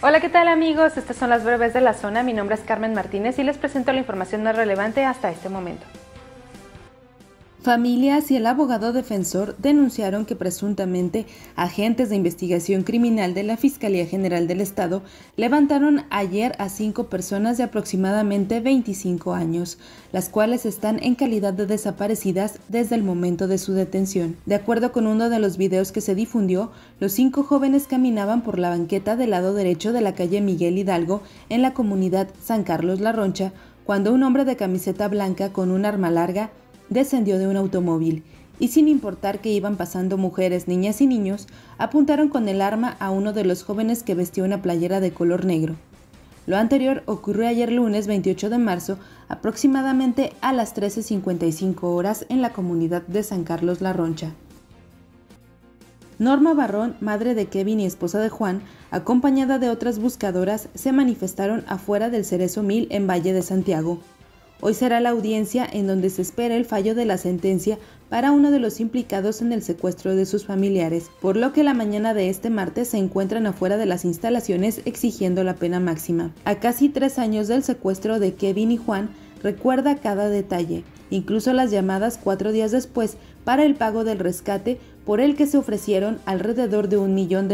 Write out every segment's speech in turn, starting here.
Hola, ¿qué tal amigos? Estas son las breves de la zona. Mi nombre es Carmen Martínez y les presento la información más relevante hasta este momento. Familias y el abogado defensor denunciaron que presuntamente agentes de investigación criminal de la Fiscalía General del Estado levantaron ayer a 5 personas de aproximadamente 25 años, las cuales están en calidad de desaparecidas desde el momento de su detención. De acuerdo con uno de los videos que se difundió, los 5 jóvenes caminaban por la banqueta del lado derecho de la calle Miguel Hidalgo en la comunidad San Carlos La Roncha, cuando un hombre de camiseta blanca con un arma larga descendió de un automóvil y, sin importar que iban pasando mujeres, niñas y niños, apuntaron con el arma a uno de los jóvenes que vestía una playera de color negro. Lo anterior ocurrió ayer lunes 28 de marzo, aproximadamente a las 13:55 horas en la comunidad de San Carlos La Roncha. Norma Barrón, madre de Kevin y esposa de Juan, acompañada de otras buscadoras, se manifestaron afuera del Cerezo 1000 en Valle de Santiago. Hoy será la audiencia en donde se espera el fallo de la sentencia para uno de los implicados en el secuestro de sus familiares, por lo que la mañana de este martes se encuentran afuera de las instalaciones exigiendo la pena máxima. A casi 3 años del secuestro de Kevin y Juan, recuerda cada detalle, incluso las llamadas 4 días después para el pago del rescate, por el que se ofrecieron alrededor de $1 millón.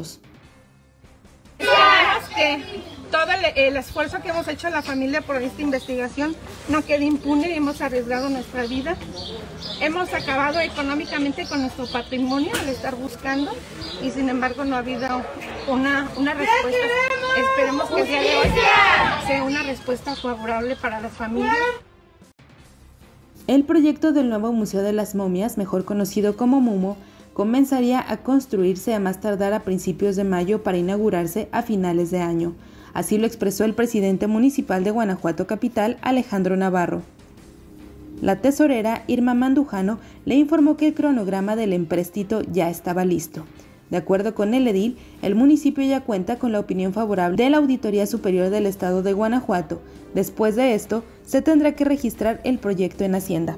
Todo el esfuerzo que hemos hecho la familia por esta investigación no quede impune. Hemos arriesgado nuestra vida, hemos acabado económicamente con nuestro patrimonio al estar buscando, y sin embargo no ha habido una respuesta. Esperemos que el día de hoy sea una respuesta favorable para las familias. El proyecto del nuevo Museo de las Momias, mejor conocido como MUMO, comenzaría a construirse a más tardar a principios de mayo para inaugurarse a finales de año. Así lo expresó el presidente municipal de Guanajuato Capital, Alejandro Navarro. La tesorera Irma Mandujano le informó que el cronograma del empréstito ya estaba listo. De acuerdo con el edil, el municipio ya cuenta con la opinión favorable de la Auditoría Superior del Estado de Guanajuato. Después de esto, se tendrá que registrar el proyecto en Hacienda.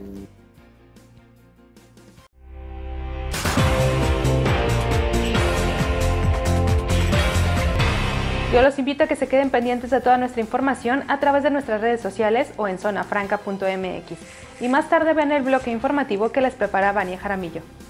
Yo los invito a que se queden pendientes de toda nuestra información a través de nuestras redes sociales o en zonafranca.mx. Y más tarde ven el bloque informativo que les prepara Vania Jaramillo.